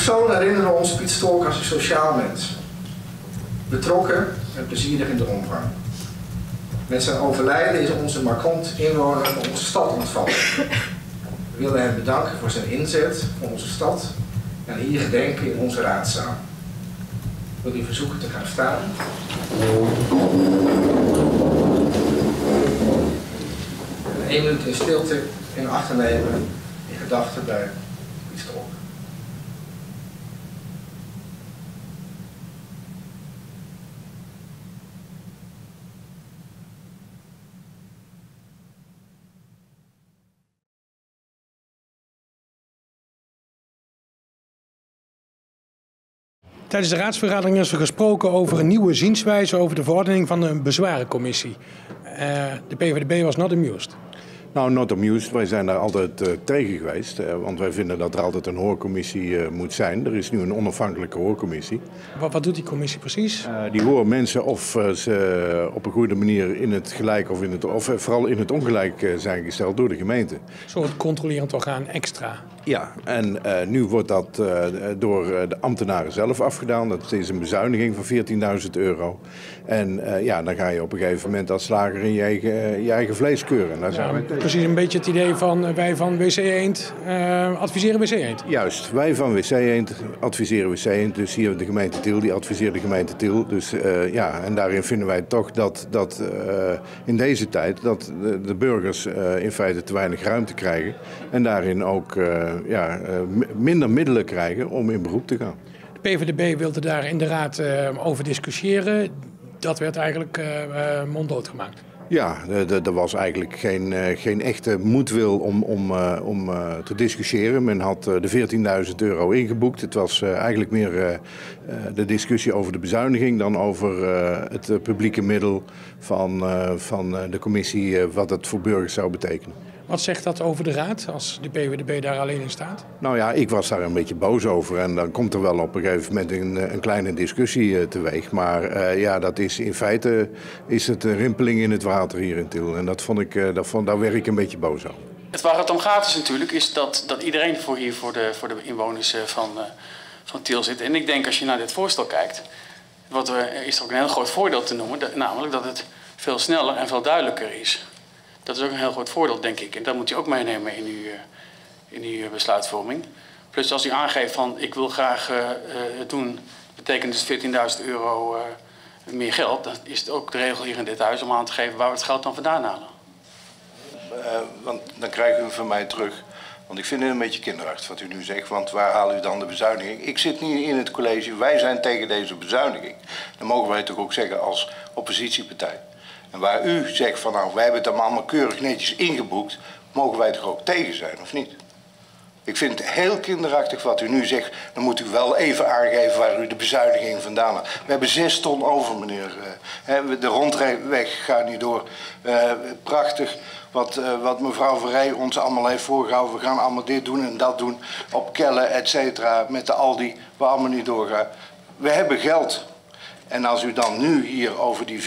personen herinneren ons Piet Stork als een sociaal mens. Betrokken en plezierig in de omgang. Met zijn overlijden is onze markant inwoner van onze stad ontvallen. We willen hem bedanken voor zijn inzet voor onze stad en hier gedenken in onze raadzaal. Ik wil u verzoeken te gaan staan. En 1 minuut in stilte in acht nemen in gedachten bij Piet Stork. Tijdens de raadsvergadering is er gesproken over een nieuwe zienswijze over de verordening van de bezwarencommissie. De PvdB was not amused. Nou, not amused. Wij zijn daar altijd tegen geweest. Want wij vinden dat er altijd een hoorcommissie moet zijn. Er is nu een onafhankelijke hoorcommissie. Wat doet die commissie precies? Die hoort mensen of ze op een goede manier in het gelijk of vooral in het ongelijk zijn gesteld door de gemeente. Een soort controlerend orgaan extra. Ja, en nu wordt dat door de ambtenaren zelf afgedaan. Dat is een bezuiniging van €14.000. En ja, dan ga je op een gegeven moment als slager in je eigen vlees keuren. Daar zijn wij tegen. Precies een beetje het idee van wij van WC Eend adviseren WC Eend. Juist, wij van WC Eend adviseren WC Eend. Dus hier de gemeente Tiel, die adviseert de gemeente Tiel. Dus ja, en daarin vinden wij toch dat in deze tijd dat de burgers in feite te weinig ruimte krijgen. En daarin ook minder middelen krijgen om in beroep te gaan. De PvdB wilde daar in de raad over discussiëren. Dat werd eigenlijk monddood gemaakt. Ja, er was eigenlijk geen echte moedwil om te discussiëren. Men had de €14.000 ingeboekt. Het was eigenlijk meer de discussie over de bezuiniging dan over het publieke middel van de commissie, wat het voor burgers zou betekenen. Wat zegt dat over de raad als de PvdB daar alleen in staat? Nou ja, ik was daar een beetje boos over en dan komt er wel op een gegeven moment een kleine discussie teweeg. Maar ja, dat is in feite het een rimpeling in het water hier in Tiel en daar werd ik een beetje boos over. Waar het om gaat is natuurlijk dat iedereen voor de inwoners van Tiel zit. En ik denk als je naar dit voorstel kijkt, is er ook een heel groot voordeel te noemen, namelijk dat het veel sneller en veel duidelijker is. Dat is ook een heel groot voordeel, denk ik. En dat moet u ook meenemen in uw besluitvorming. Plus als u aangeeft van ik wil graag het doen, betekent dus €14.000 meer geld. Dan is het ook de regel hier in dit huis om aan te geven waar we het geld dan vandaan halen. Want dan krijgen we van mij terug. Want ik vind het een beetje kinderachtig wat u nu zegt. Want waar haalt u dan de bezuiniging? Ik zit niet in het college. Wij zijn tegen deze bezuiniging. Dan mogen wij toch ook zeggen als oppositiepartij. En waar u zegt van nou, wij hebben het allemaal keurig netjes ingeboekt, mogen wij toch ook tegen zijn, of niet? Ik vind het heel kinderachtig wat u nu zegt. Dan moet u wel even aangeven waar u de bezuiniging vandaan haalt. We hebben 6 ton over, meneer. De rondweg gaat niet door. Prachtig wat mevrouw Verrij ons allemaal heeft voorgehouden. We gaan allemaal dit doen en dat doen. Op Kellen, et cetera, met de Aldi, waar allemaal niet doorgaan. We hebben geld. En als u dan nu hier over die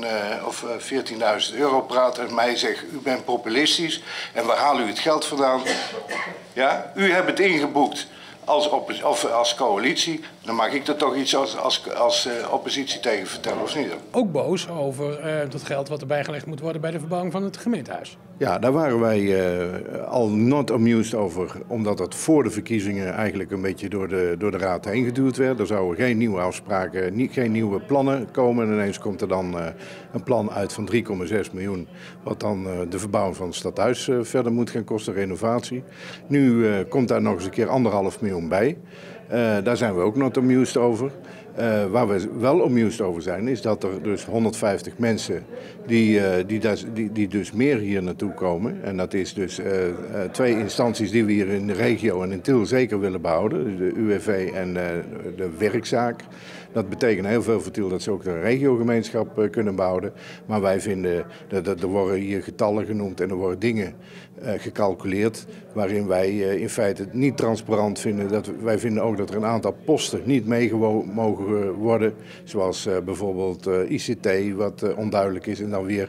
€14.000 praat en mij zegt, u bent populistisch en waar haalt u het geld vandaan? Ja, u hebt het ingeboekt als coalitie, dan mag ik er toch iets als oppositie tegen vertellen, of niet? Ook boos over dat geld wat erbij gelegd moet worden bij de verbouwing van het gemeentehuis. Ja, daar waren wij al not amused over, omdat dat voor de verkiezingen eigenlijk een beetje door de raad heen geduwd werd. Er zouden geen nieuwe afspraken, geen nieuwe plannen komen. En ineens komt er dan een plan uit van 3,6 miljoen, wat dan de verbouwing van het stadhuis verder moet gaan kosten, renovatie. Nu komt daar nog eens een keer 1,5 miljoen bij. Daar zijn we ook not amused over. Waar we wel amused over zijn, is dat er dus 150 mensen die dus meer hier naartoe komen. En dat is dus 2 instanties die we hier in de regio en in Tiel zeker willen behouden. De UWV en de werkzaak. Dat betekent heel veel voor Tiel dat ze ook de regiogemeenschap kunnen behouden. Maar wij vinden, er worden hier getallen genoemd en er worden dingen gecalculeerd waarin wij in feite niet transparant vinden. Wij vinden ook dat er een aantal posten niet meegewogen mogen worden. Zoals bijvoorbeeld ICT, wat onduidelijk is. En dan weer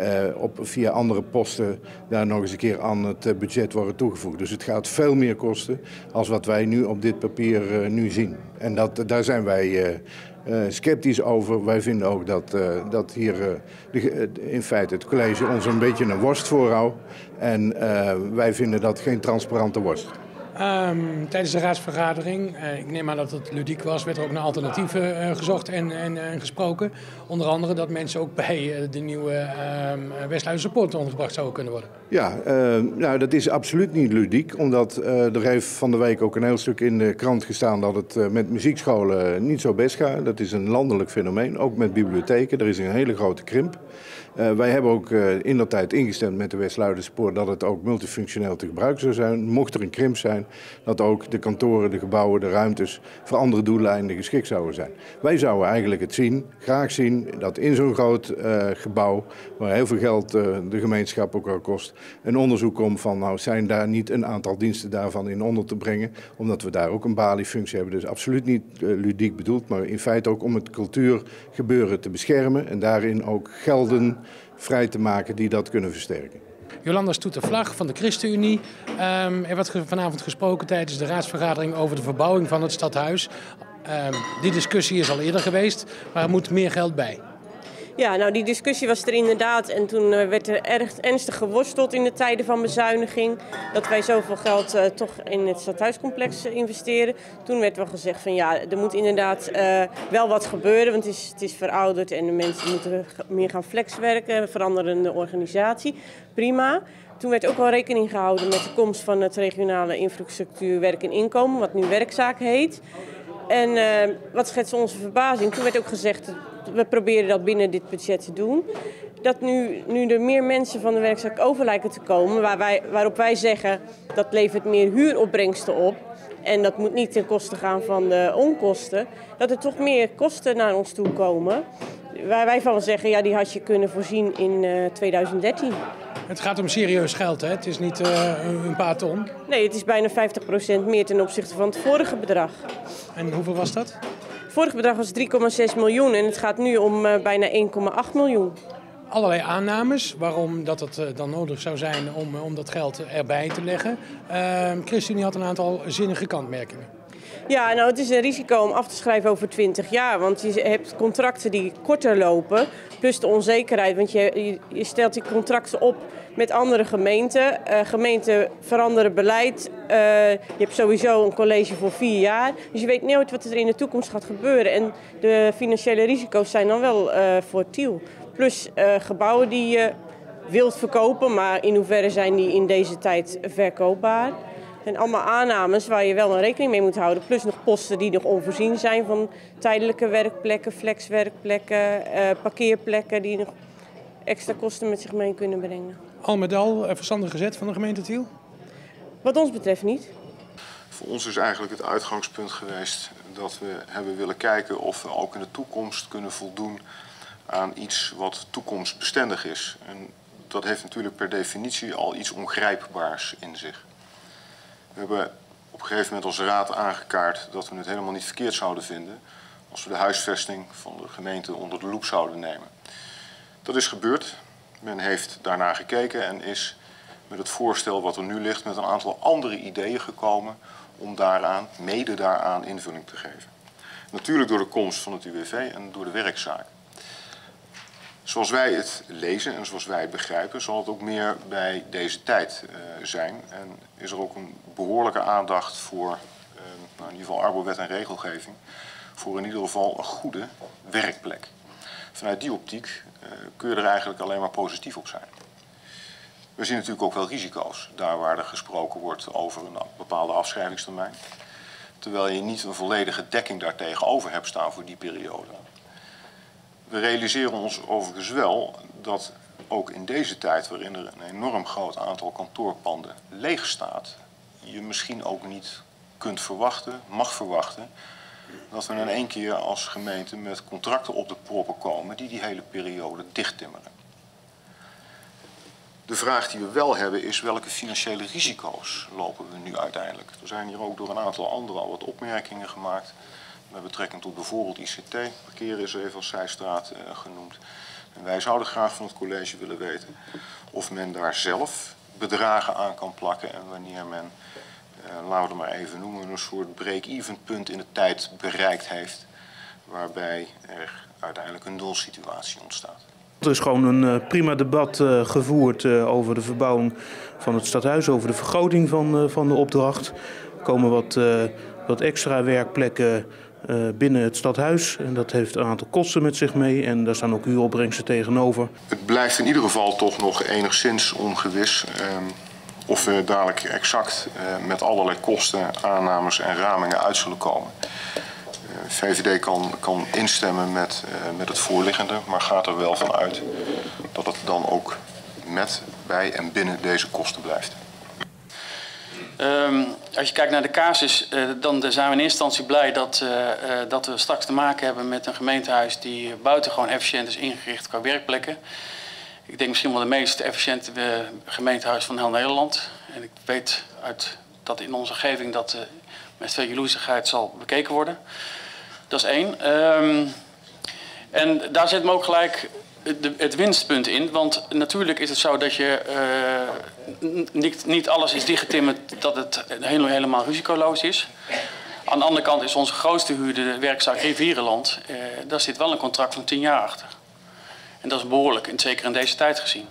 via andere posten daar nog eens een keer aan het budget worden toegevoegd. Dus het gaat veel meer kosten als wat wij nu op dit papier nu zien. En daar zijn wij sceptisch over. Wij vinden ook dat hier in feite het college ons een beetje een worst voorhoudt. En wij vinden dat geen transparante worst. Tijdens de raadsvergadering, ik neem aan dat het ludiek was, werd er ook naar alternatieven gezocht en gesproken. Onder andere dat mensen ook bij de nieuwe Westluizense Poort ondergebracht zouden kunnen worden. Ja, nou, dat is absoluut niet ludiek. Omdat er heeft van de week ook een heel stuk in de krant gestaan dat het met muziekscholen niet zo best gaat. Dat is een landelijk fenomeen, ook met bibliotheken. Er is een hele grote krimp. Wij hebben ook indertijd ingestemd met de Westluizense Poort dat het ook multifunctioneel te gebruiken zou zijn. Mocht er een krimp zijn, dat ook de kantoren, de gebouwen, de ruimtes voor andere doeleinden geschikt zouden zijn. Wij zouden eigenlijk het graag zien dat in zo'n groot gebouw, waar heel veel geld de gemeenschap ook al kost, een onderzoek komt van, nou, zijn daar niet een aantal diensten daarvan in onder te brengen, omdat we daar ook een baliefunctie hebben. Dus absoluut niet ludiek bedoeld, maar in feite ook om het cultuurgebeuren te beschermen en daarin ook gelden vrij te maken die dat kunnen versterken. Jolanda Stoet de Vlag van de ChristenUnie. Er werd vanavond gesproken tijdens de raadsvergadering over de verbouwing van het stadhuis. Die discussie is al eerder geweest, maar er moet meer geld bij. Ja, nou die discussie was er inderdaad en toen werd er erg ernstig geworsteld in de tijden van bezuiniging. Dat wij zoveel geld toch in het stadhuiscomplex investeren. Toen werd wel gezegd van ja, er moet inderdaad wel wat gebeuren, want het is verouderd en de mensen moeten meer gaan flexwerken, veranderende organisatie. Prima. Toen werd ook wel rekening gehouden met de komst van het regionale infrastructuur werk en inkomen, wat nu werkzaak heet. En wat schetst onze verbazing? Toen werd ook gezegd, we proberen dat binnen dit budget te doen. Dat nu er meer mensen van de werkzaak over lijken te komen, waarop wij zeggen dat levert meer huuropbrengsten op. En dat moet niet ten koste gaan van de onkosten. Dat er toch meer kosten naar ons toe komen. Waar wij van zeggen, ja, die had je kunnen voorzien in 2013. Het gaat om serieus geld, hè? Het is niet een paar ton. Nee, het is bijna 50% meer ten opzichte van het vorige bedrag. En hoeveel was dat? Het vorige bedrag was 3,6 miljoen en het gaat nu om bijna 1,8 miljoen. Allerlei aannames waarom dat het dan nodig zou zijn om dat geld erbij te leggen. ChristenUnie had een aantal zinnige kantmerkingen. Ja, nou het is een risico om af te schrijven over 20 jaar. Want je hebt contracten die korter lopen, plus de onzekerheid. Want je stelt die contracten op met andere gemeenten. Gemeenten veranderen beleid. Je hebt sowieso een college voor 4 jaar. Dus je weet nooit wat er in de toekomst gaat gebeuren. En de financiële risico's zijn dan wel voor Tiel. Plus gebouwen die je wilt verkopen, maar in hoeverre zijn die in deze tijd verkoopbaar? En allemaal aannames waar je wel een rekening mee moet houden. Plus nog posten die nog onvoorzien zijn van tijdelijke werkplekken, flexwerkplekken, parkeerplekken die nog extra kosten met zich mee kunnen brengen. Al met al verstandig gezet van de gemeente Tiel? Wat ons betreft niet. Voor ons is eigenlijk het uitgangspunt geweest dat we hebben willen kijken of we ook in de toekomst kunnen voldoen aan iets wat toekomstbestendig is. En dat heeft natuurlijk per definitie al iets ongrijpbaars in zich. We hebben op een gegeven moment als raad aangekaart dat we het helemaal niet verkeerd zouden vinden als we de huisvesting van de gemeente onder de loep zouden nemen. Dat is gebeurd. Men heeft daarnaar gekeken en is met het voorstel wat er nu ligt met een aantal andere ideeën gekomen om mede daaraan invulling te geven. Natuurlijk door de komst van het UWV en door de werkzaak. Zoals wij het lezen en zoals wij het begrijpen, zal het ook meer bij deze tijd zijn. En is er ook een behoorlijke aandacht voor, in ieder geval arbowet en regelgeving, voor in ieder geval een goede werkplek. Vanuit die optiek kun je er eigenlijk alleen maar positief op zijn. We zien natuurlijk ook wel risico's, daar waar er gesproken wordt over een bepaalde afschrijvingstermijn. Terwijl je niet een volledige dekking daartegenover hebt staan voor die periode. We realiseren ons overigens wel dat ook in deze tijd, waarin er een enorm groot aantal kantoorpanden leeg staat, je misschien ook niet kunt verwachten, mag verwachten, dat we in één keer als gemeente met contracten op de proppen komen die hele periode dichttimmeren. De vraag die we wel hebben is welke financiële risico's lopen we nu uiteindelijk. Er zijn hier ook door een aantal anderen al wat opmerkingen gemaakt met betrekking tot bijvoorbeeld ICT. Parkeren is even als zijstraat genoemd. En wij zouden graag van het college willen weten of men daar zelf bedragen aan kan plakken en wanneer men, laten we het maar even noemen, een soort break-even punt in de tijd bereikt heeft waarbij er uiteindelijk een nulsituatie ontstaat. Er is gewoon een prima debat gevoerd over de verbouwing van het stadhuis, over de vergroting van de opdracht. Er komen wat extra werkplekken binnen het stadhuis en dat heeft een aantal kosten met zich mee en daar staan ook huuropbrengsten tegenover. Het blijft in ieder geval toch nog enigszins ongewis of we dadelijk exact met allerlei kosten, aannames en ramingen uit zullen komen. VVD kan instemmen met het voorliggende, maar gaat er wel van uit dat het dan ook met, bij en binnen deze kosten blijft. Als je kijkt naar de casus, dan zijn we in eerste instantie blij dat we straks te maken hebben met een gemeentehuis die buitengewoon efficiënt is ingericht qua werkplekken. Ik denk misschien wel de meest efficiënte gemeentehuis van heel Nederland. En ik weet dat in onze omgeving dat met veel jaloezigheid zal bekeken worden. Dat is één. En daar zit me ook gelijk het winstpunt in. Want natuurlijk is het zo dat je niet alles is dichtgetimmerd dat het helemaal risicoloos is. Aan de andere kant is onze grootste huurder, de werkzaak Rivierenland, daar zit wel een contract van 10 jaar achter. En dat is behoorlijk, en zeker in deze tijd gezien.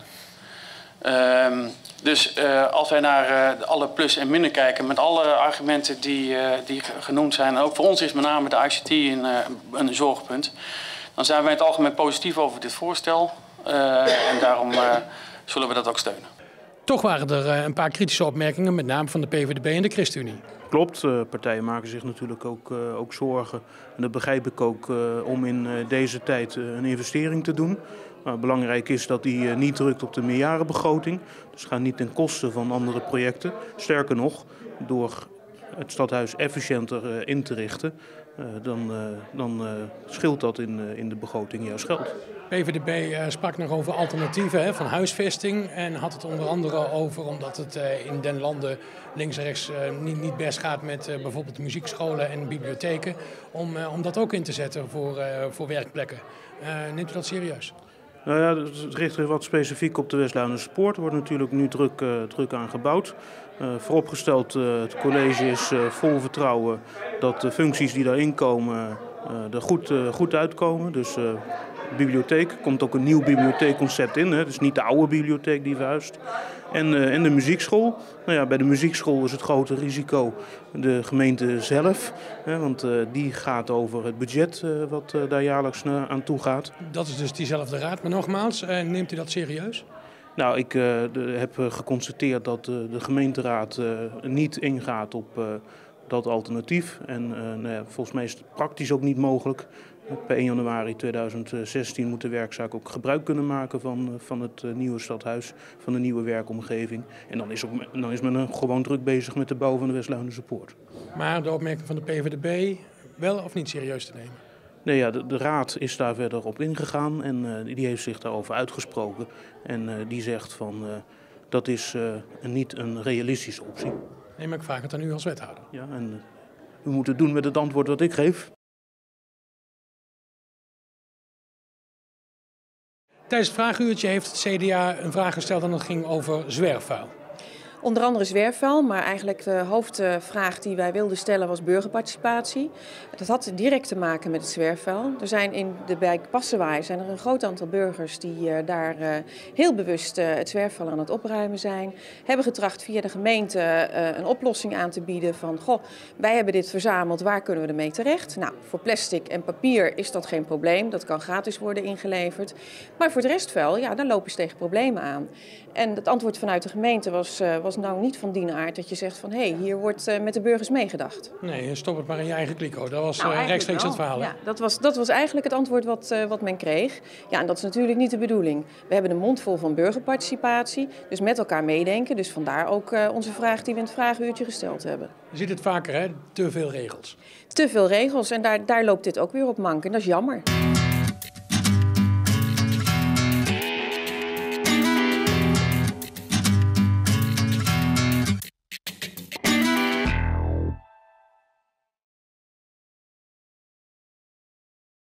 Dus als wij naar alle plus en minnen kijken met alle argumenten die genoemd zijn, en ook voor ons is met name de ICT een zorgpunt, dan zijn wij in het algemeen positief over dit voorstel en daarom zullen we dat ook steunen. Toch waren er een paar kritische opmerkingen, met name van de PvdB en de ChristenUnie. Klopt, partijen maken zich natuurlijk ook zorgen. En dat begrijp ik ook om in deze tijd een investering te doen. Belangrijk is dat die niet drukt op de meerjarenbegroting. Dus gaat niet ten koste van andere projecten. Sterker nog, door het stadhuis efficiënter in te richten, dan scheelt dat in de begroting juist geld. PvdB sprak nog over alternatieven van huisvesting en had het onder andere over, omdat het in den landen links en rechts niet best gaat met bijvoorbeeld muziekscholen en bibliotheken, om dat ook in te zetten voor werkplekken. Neemt u dat serieus? Nou ja, het richt zich wat specifiek op de West-Luinense Poort. Er wordt natuurlijk nu druk aan gebouwd. Vooropgesteld, het college is vol vertrouwen dat de functies die daarin komen er goed uitkomen. Dus bibliotheek, komt ook een nieuw bibliotheekconcept in. Hè? Dus niet de oude bibliotheek die verhuist. En de muziekschool. Nou ja, bij de muziekschool is het grote risico de gemeente zelf. Want die gaat over het budget wat daar jaarlijks aan toe gaat. Dat is dus diezelfde raad. Maar nogmaals, neemt u dat serieus? Nou, ik heb geconstateerd dat de gemeenteraad niet ingaat op dat alternatief. En nou ja, volgens mij is het praktisch ook niet mogelijk. Per 1 januari 2016 moet de werkzaak ook gebruik kunnen maken van het nieuwe stadhuis, van de nieuwe werkomgeving. En dan is men gewoon druk bezig met de bouw van de West-Luinense Poort. Maar de opmerking van de PvdB wel of niet serieus te nemen? Nee, ja, de raad is daar verder op ingegaan en die heeft zich daarover uitgesproken. En die zegt van dat is niet een realistische optie. Nee, maar ik vraag het aan u als wethouder. Ja, en u moet het doen met het antwoord dat ik geef. Tijdens het vraaguurtje heeft het CDA een vraag gesteld en dat ging over zwerfvuil. Onder andere zwerfvuil, maar eigenlijk de hoofdvraag die wij wilden stellen was burgerparticipatie. Dat had direct te maken met het zwerfvuil. Er zijn in de wijk Passewaaij een groot aantal burgers die daar heel bewust het zwerfvuil aan het opruimen zijn. Hebben getracht via de gemeente een oplossing aan te bieden van, goh, wij hebben dit verzameld, waar kunnen we ermee terecht? Nou, voor plastic en papier is dat geen probleem, dat kan gratis worden ingeleverd. Maar voor het restvuil, ja, daar lopen ze tegen problemen aan. En het antwoord vanuit de gemeente was nou niet van die aard dat je zegt van, hé, hier wordt met de burgers meegedacht. Nee, stop het maar in je eigen kliko. Dat was rechtstreeks het verhaal. Ja, dat was eigenlijk het antwoord wat men kreeg. Ja, en dat is natuurlijk niet de bedoeling. We hebben een mond vol van burgerparticipatie, dus met elkaar meedenken. Dus vandaar ook onze vraag die we in het vraaguurtje gesteld hebben. Je ziet het vaker, hè? Te veel regels. Te veel regels en daar loopt dit ook weer op mank en dat is jammer.